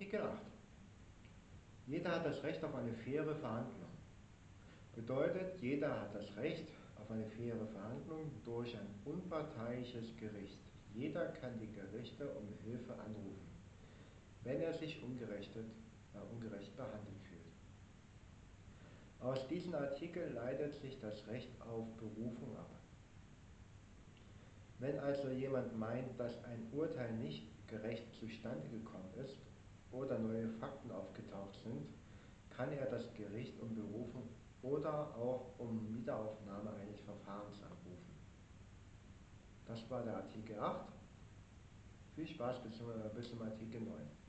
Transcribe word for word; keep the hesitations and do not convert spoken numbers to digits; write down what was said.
Artikel acht. Jeder hat das Recht auf eine faire Verhandlung. Bedeutet, jeder hat das Recht auf eine faire Verhandlung durch ein unparteiisches Gericht. Jeder kann die Gerichte um Hilfe anrufen, wenn er sich ungerecht, äh, ungerecht behandelt fühlt. Aus diesem Artikel leitet sich das Recht auf Berufung ab. Wenn also jemand meint, dass ein Urteil nicht gerecht zustande gekommen ist oder neue Fakten aufgetaucht sind, kann er das Gericht um Berufung oder auch um Wiederaufnahme eines Verfahrens anrufen. Das war der Artikel acht. Viel Spaß bis zum, bis zum Artikel neun.